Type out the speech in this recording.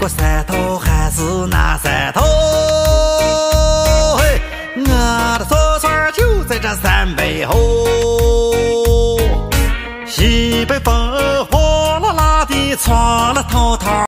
山头还是那山头，嘿，我的小船就在这山背后。西北风哗啦啦地闯了滔滔。